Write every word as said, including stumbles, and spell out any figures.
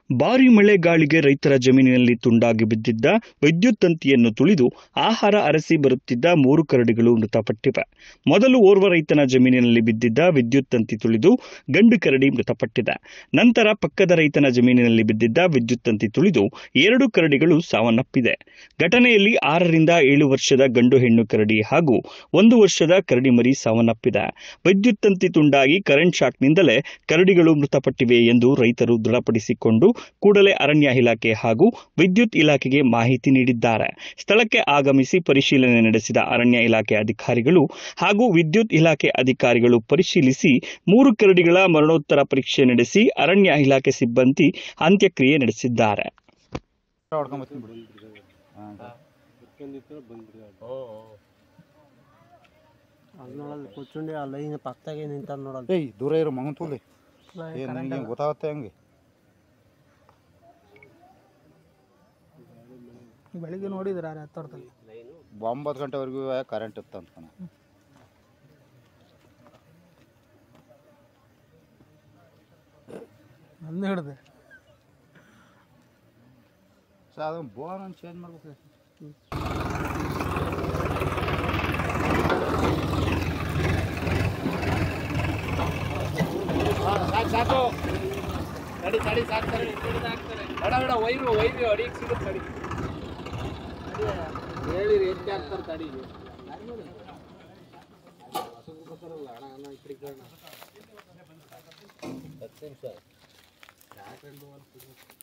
ಭಾರೀ ಮಳೆ ಗಾಳಿಗೆ ರೈತರ ಜಮೀನಿನಲ್ಲಿ ತುಂಡಾಗಿ ಬಿದ್ದಿದ್ದ ವಿದ್ಯುತ್ ತಂತಿಯನ್ನು ತುಳಿದು ಆಹಾರ ಅರಸಿ ಬರುತ್ತಿದ್ದ ಮೂರು ಕರಡಿಗಳು ಮೃತಪಟ್ಟಿವೆ. ಮೊದಲು ಓರ್ವ ರೈತನ ಜಮೀನಿನಲ್ಲಿ ಬಿದ್ದಿದ್ದ ವಿದ್ಯುತ್ ತಂತಿ ತುಳಿದು ಗಂಡು ಕರಡಿ ಮೃತಪಟ್ಟಿದೆ. ನಂತರ ಪಕ್ಕದ ರೈತನ ಜಮೀನಿನಲ್ಲಿ ಬಿದ್ದಿದ್ದ ವಿದ್ಯುತ್ ತಂತಿ ತುಳಿದು ಎರಡು ಕರಡಿಗಳು ಸಾವನ್ನಪ್ಪಿದೆ. ಘಟನೆಯಲ್ಲಿ ಆರರಿಂದ ಏಳು ವರ್ಷದ ಗಂಡು ಹೆಣ್ಣು ಕರಡಿ ಹಾಗೂ ಒಂದು ವರ್ಷದ ಕರಡಿ ಮರಿ ಸಾವನ್ನಪ್ಪಿದೆ. ವಿದ್ಯುತ್ ತಂತಿ ತುಂಡಾಗಿ ಕರೆಂಟ್ ಶಾಕ್ನಿಂದಲೇ ಕರಡಿಗಳು ಮೃತಪಟ್ಟಿವೆ ಎಂದು ರೈತರು ದೃಢಪಡಿಸಿಕೊಂಡು ಕೂಡಲೇ ಅರಣ್ಯ ಇಲಾಖೆ ಹಾಗೂ ವಿದ್ಯುತ್ ಇಲಾಖೆಗೆ ಮಾಹಿತಿ ನೀಡಿದ್ದಾರೆ. ಸ್ಥಳಕ್ಕೆ ಆಗಮಿಸಿ ಪರಿಶೀಲನೆ ನಡೆಸಿದ ಅರಣ್ಯ ಇಲಾಖೆ ಅಧಿಕಾರಿಗಳು ಹಾಗೂ ವಿದ್ಯುತ್ ಇಲಾಖೆ ಅಧಿಕಾರಿಗಳು ಪರಿಶೀಲಿಸಿ ಮೂರು ಕರಡಿಗಳ ಮರಣೋತ್ತರ ಪರೀಕ್ಷೆ ನಡೆಸಿ ಅರಣ್ಯ ಇಲಾಖೆ ಸಿಬ್ಬಂದಿ ಅಂತ್ಯಕ್ರಿಯೆ ನಡೆಸಿದ್ದಾರೆ. ಕೂತ್ಕೊಂಡು ಅಲ್ಲ ಹಿಂಗೆ ಪಕ್ಕದಾಗೆ ನಿಂತ ನೋಡಲ್ಲ. ಏಯ್ ದೂರ ಇರೋ ಮಗನ ತೋಲಿ ಏನು ನನಗೆ ಗೊತ್ತಾಗುತ್ತೆ ಹಂಗೆ. ಬೆಳಿಗ್ಗೆ ನೋಡಿದ್ರ ಹತ್ತರದಲ್ಲಿ ಒಂಬತ್ತು ಗಂಟೆವರೆಗೂ ಕರೆಂಟ್ ಇತ್ತು ಅಂತ ನಂದು ಹಿಡ್ದೆ ಸರ್ ಅದನ್ನು ಬೋನ್ ಚೇಂಜ್ ಮಾಡ್ಬೇಕು. ಸಾಕು ತಡಿ ತಡಿ ಸಾಕು ಬೇಡ ಬೇಡ ಒಯ್ದು ಒಯ್ದು ಅಡಿಗೆ ಸಿಗುತ್ತೆ ತಡಿ ಹೇಳಿರಿ ಹೆಚ್ಚು ಹಾಕ್ತಾರೆ ತಡಿ ಹತ್ತು ನಿಮಿಷ